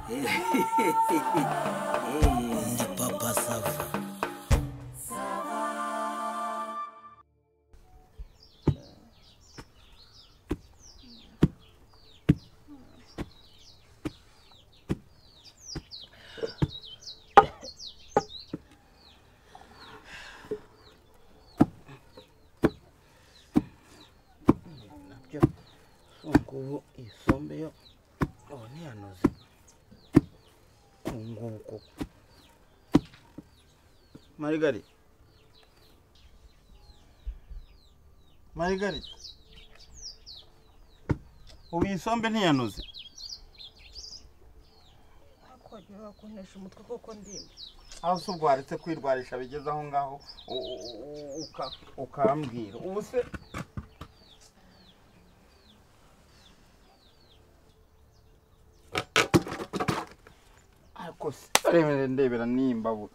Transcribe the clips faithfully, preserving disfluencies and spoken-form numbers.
Ndi papa Sava. Ngo isombe yo oni yanoze kunguko Marigari Marigari ubu isombe ntiyanoze akwagira kunesha umutwe koko ndimba aho subwaretse kwirwarisha bigeze aho ngaho ukambwira ubu se akose aremere ndebera nimbabura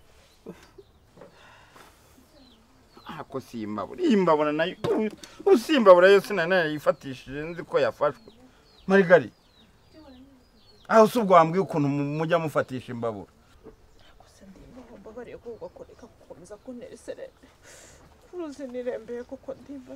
akose imbabura imbabura nayo usimbabura yose nane yifatishije nzi ko yafashwe Marigari aho subwo wambwiye ukuntu mujya mufatisha imbabura akose ndimba mbabariye ko ugakoreka gukomeza kunesere kuruzi nirembeye koko ndimba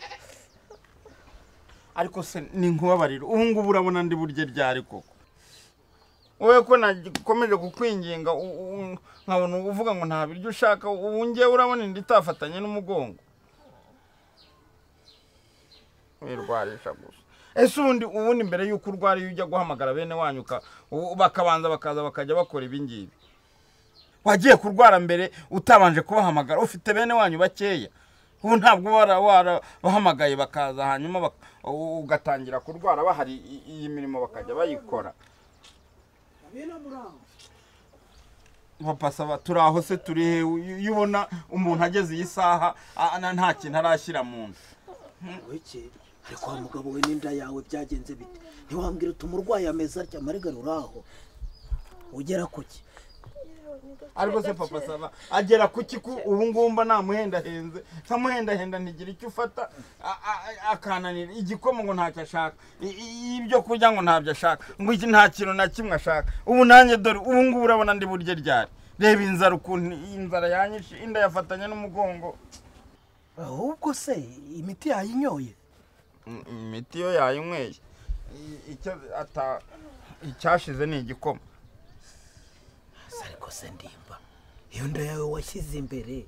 ariko se ni nkubabarira ubu ngubu urabona ndi burye ryari koko wowe ko nakomeje kukwinginga nkabona uvuga ngo nta biryo ushaka ubu ngiye urabona ndi tafatanye n'umugongo wirwarisha gusa ese ubundi ubundi mbere yuko urwari ujya guhamagara bene wanyu bakabanza bakaza bakajya bakora ibingibi wagiye kurwara mbere utabanje kubahamagara ufite bene wanyu bakeya ubu ntabwo wara bahamagaye bakaza hanyuma ugatangira kurwara bahari iyi mirimo bakajya bayikora Papa Sava turaho se turi yubona umuntu ageze iyi saha nta kintu arashyira mu nda weke ariko wa mugabo we n'inda yawe byagenze bite ntiwambwira utumurwayi ameza arya Marigari uraho ugera kuki ariko se Papa Sava agera kuki ku ubu ngumba namuhenda henze samuhenda henda ntigira icyo ufata akananira igikomo ngo ntacyo ashaka ibyo kurya ngo ntabyo ashaka ngo iki nta kintu na kimwe ashaka ubu nanjye dore ubu ngubu urabona ndi burye ryari reba inzara ukuntu inzara yanyishe inda yafatanya n'umugongo ahubwo se imiti yayinyoye imiti yo yayinyweye icyo ata icyashize ni igikoma ariko se ndimba iyo nda yawe washyize imbere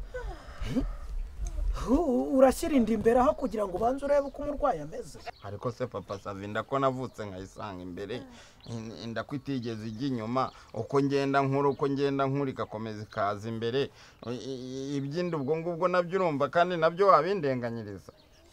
urashyira inda imbere aho kugira ngo ubanze urebe uko umurwayi ameze ariko se Papa Sava inda ko navutse nkayisanga imbere inda ko itigeze ijya inyuma uko ngenda nkuru uko ngenda nkuru igakomeza ikaza imbere iby'inda ubwo ngubwo nabyo urumva kandi nabyo wabindenganyiriza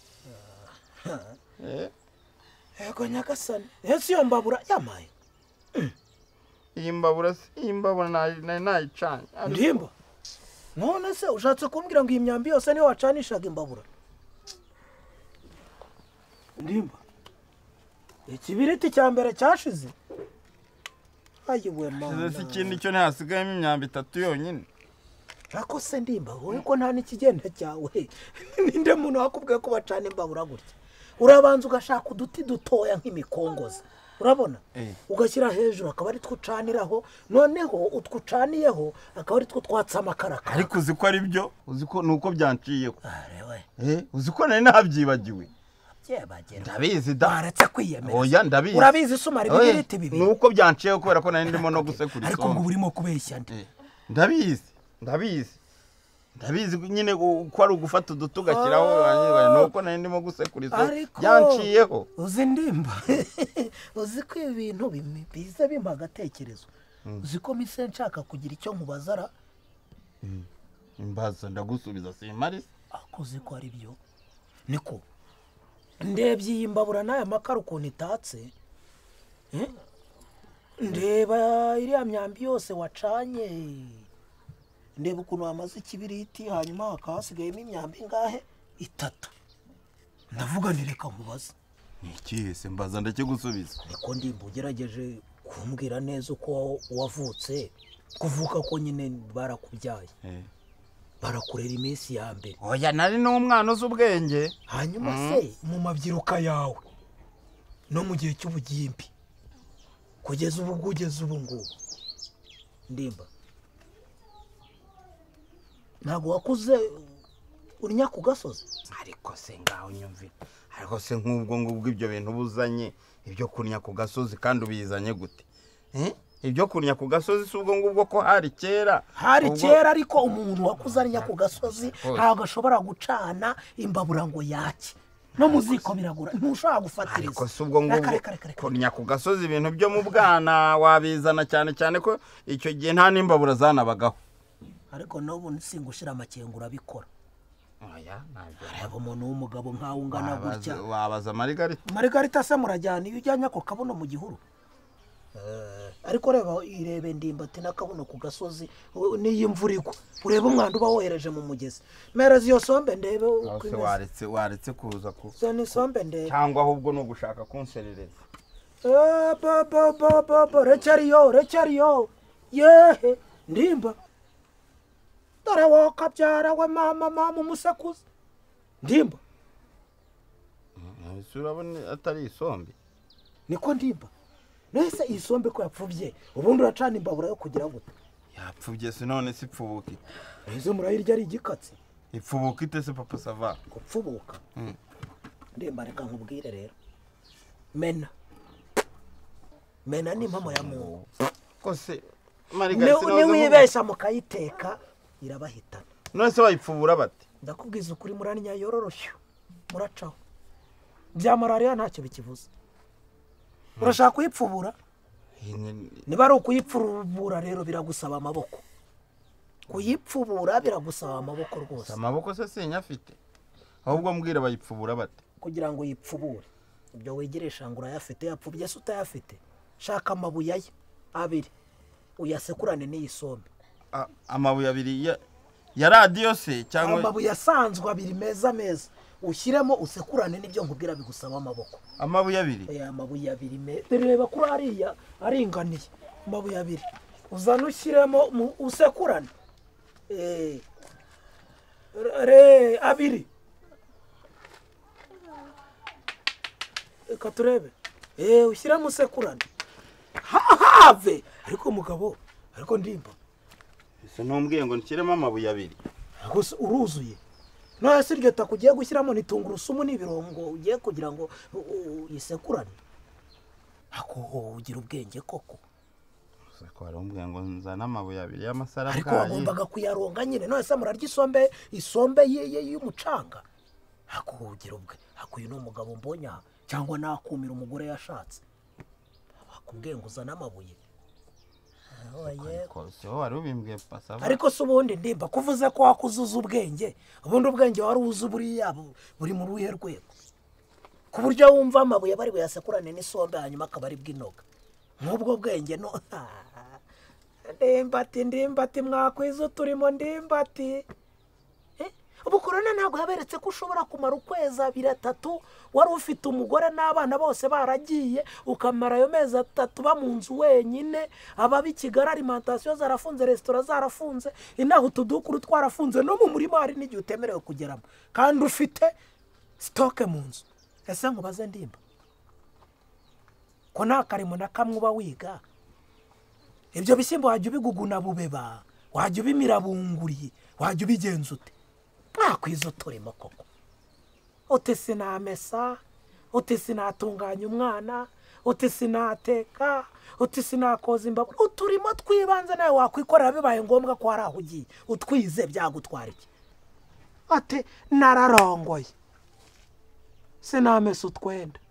yego nyagasani ese iyo mbabura yamaye iyi mbabura se iyi mbabura nayicanye ndimba none se ushatse kumbwira ngo iyi myambi yose niyo wacanishaga imbabura ndimba ikibiriti cya mbere cyashize ayiwe mama se ikindi cyo ntihasigayemo imyambi itatu yonyine ariko se ndimba wowe ko nta n'ikigenda cyawe ninde muntu wakubwiye ko bacana imbabura gutya urabanza ugashaka uduti dutoya nk'imikongoza urabona ugashyira hejuru akaba ari twucaniraho noneho utwucaniyeho akaba ari two twatsa amakara ariko uzi ko ari byo uzi ko nuko byanciyeho eh uzi ko nari nabyibagiwe ndabizi da baretse kwiyemera oya ndabizi urabizi sumara ibiriti bibi nuko byanciyeho kubera ko nari ndimo no gusekura ariko ngo burimo kubeshya ndi ndabizi ndabizi ndabizi nyine ko ari ugufata udutu gashyiraho nuko nari ndimo gusekura izo byanciyeho uzi ndimba uzi ko ibintu bize bimpa agatekerezo uzi ko mise nshaka kugira icyo nkubazara imbaza ndagusubiza simari akoze ko ari byo niko ndebye iyi mbabura n'aya makara ukuntu itatse ndeba iriya myambi yose wacanye ndeba ukuntu wamaze ikibiriti hanyuma hakaba hasigayemo imyambi ingahe itatu ndavuga ntireka nkubaza ni ikihe se mbaza ndakigusubiza niko ndimba ugerageje kumbwira neza uko wavutse kuvuka ko nyine barakubyaye barakurera iminsi ya mbere oya nari n'umwana uzi ubwenge hanyuma se mu mabyiruka yawe no mu gihe cy'ubugimbi kugeza ubu kugeza ubu ngubu ndimba ntabwo wakuze urinya ku gasozi ariko se ngaho nyumvira ariko se nk'ubwo ngubwo ibyo bintu buzanye ibyo kurnya ku gasozi kandi ubizanye gute eh ibyo kurnya ku gasozi si ubwo ngubwo ko hari kera hari kera ariko umuntu wakuze arinya ku gasozi ntabwo ashobora gucana imbabura ngo yake no muziko biragura ntushobora gufatiriza ariko si ubwo ngubwo kurnya ku gasozi ibintu byo mu bwana wabizana cyane cyane ko icyo gihe nta n'imbabura zanabagaho ariko n'ubu singushira amakengura bikora oya ntabwo areba umuntu w'umugabo nkawe ungana gutya wabaza Margarita Margarita se murajyana iyo ujyanye ako kabuno mu gihuru ariko reba irebe ndimbati n'akabuno ku gasozi n'iyi mvura igwa urebe umwanda uba wohereje mu mugezi mereza iyo sombe ndebe uko waretse waretse kuza ku se ni sombe ndebe cyangwa ahubwo no gushaka kunserereza eh ba ba ba ba recariyo recariyo yehe ndimba dore wo kabyara we mama mama umusekuza ndimba ese urabona atari isombe niko ndimba nese isombe ko yapfubye ubundi uracana imbabura yo kugira gute yapfubye se none si pfubuki izo murayirya ari igikatsi ipfubuka ite se papa sava gupfubuka ndimba reka nkubwire rero mena mena ni impamo ya muntu ko se Margarita ni wibesha mukayiteka irabahitana none se wayipfubura bate ndakubwiza ukuri muranya yororoshyo muracaho bya malaria ntacyo bikivuze urashaka kuyipfubura niba ari ukuyipfubura rero biragusaba amaboko kuyipfubura biragusaba amaboko rwose amaboko se sinyafite ahubwo mbwira bayipfubura bate kugira ngo yipfubure ibyo wegeresha ngo urayafite yapfubye se utayafite shaka amabuye ye abiri uyasekurane n'iyisombe amabuye abiri ya ya radio se cyangwa amabuye asanzwe abiri meza meza ushyiremo usekurane n'ibyo nkubwira bigusaba amaboko amabuye abiri eh amabuye abiri reba kuri ariya aringaniye amabuye abiri uzana ushyiremo usekurane eh re abiri eka turebe eh ushyiramo usekurane have ariko umugabo ariko ndimba ese ntumbwiye ngo nshyiremo amabuye abiri gusa uruzuye no se iryo takugiye gushyiramo nitungurusumu n'ibirongo ugiye kugira ngo yisekurane ako ugira ubwenge koko ko arambwiye ngo nzana amabuye abiri y'amasara ariko wagombaga kuyaronga nyine no se murarya isombe isombe y'umucanga ako ugira ubwe ako uyu no mugabo mbonya cyangwa nakumira umugore yashatse bakubwiye ngo uzana amabuye ariko se ubundi ndimba kuvuze ko wakuzuza ubwenge ubundi ubwenge wari uzi buriya buri mu ruhe rwego ku buryo wumva amabuye bari buyasekurane n'isombe hanyuma akaba ari bw'inoga nk'ubwo bwenge no ndimbati ndimbati mwakwiza turimo ndimbati ubu korona ntabwo yaberetse ko ushobora kumara ukwezi abiri atatu wari ufite umugore n'abana bose baragiye ukamara ayo mezi atatu ba mu nzu wenyine ababi Kigali alimentation zarafunze restaurant zarafunze inaho utudukuru twarafunze no mu murima hari n'igihe utemerewe kugeramo kandi ufite stock mu nzu ese nkubaze ndimba ko nta karimo na kamwe uba wiga ibyo bishyimbo wajya ubiguguna bubeba wajya ubimira bunguriye wajya ubigenza ute mwakwiza uturimo koko uti sinamesa uti sinatunganya umwana uti sinateka uti sinakoza imbabura uturimo twibanze nawe wakwikorera bibaye ngombwa ko hari aho ugiye utwize byagutwara iki ati nararongoye sinamesa utwenda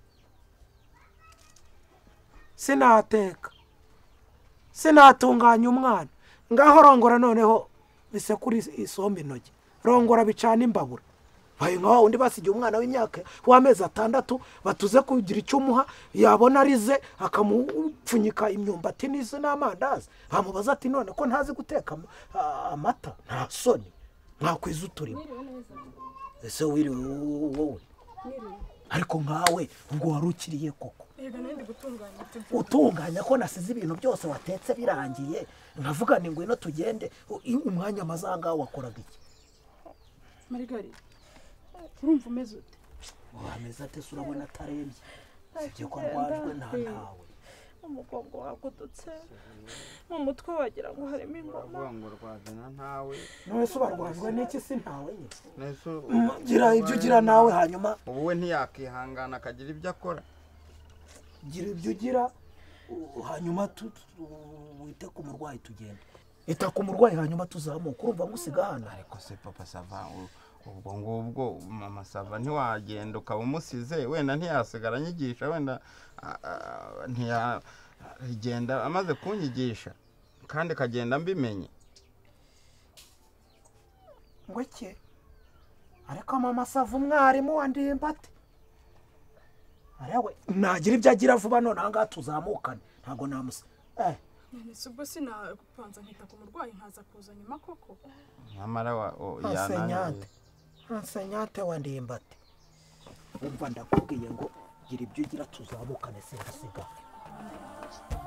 sinateka sinatunganya umwana ngaho rongora noneho bisekura isombe intoki rongora bicana imbabura baye nkaho undi basigiye umwana w'imyaka w'amezi atandatu batuze kugira icyo umuha yabona arize akamupfunyika imyumbati n'izi n'amandazi bamubaza ati none ko ntazi guteka amata nta soni mwakwiza uturimo ese wiriwe wowe ariko nkawe ngo wari ukiriye koko utunganya ko nasize ibintu byose watetse birangiye nkavuga ni ngwino tugende umwanya amazanga wakoraga iki Margarita urumva umeze ute wameze ate se urabona atarembye sibyo ko rwajwe nta ntawe umugongo wagudutse mu mutwe wagira ngo harimo ingoma ngo rwazana ntawe none se barwajwe n'iki si ntawe nyine nese gira ibyo ugira nawe hanyuma ubu we ntiyakihangana akagira ibyo akora gira ibyo ugira hanyuma wite ku murwayi tugenda ita ku murwayi hanyuma tuzamuka urumva ngo usiga hano ariko se papa sava ubwo ngubwo mama sava ntiwagenda ukaba umusize wenda ntiyasigara anyigisha wenda ntiyagenda amaze kunyigisha kandi kagenda mbimenye ngo iki ariko mama sava umwarimu wa ndimbati arewe nagira ibyo agira vuba none aha ngaha tuzamukane ntabwo namusa eh nese ubwo sinakupanza nkita ku murwayi nkaza kuza nyuma koko nyamara yananiye Ensenyante wa ndimbati umva ndakubwiye ngo gira ibyo ugira tuzamukane sinasiga